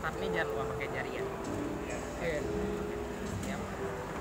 Atapnya jangan lupa pakai jari ya. Iya. Siap.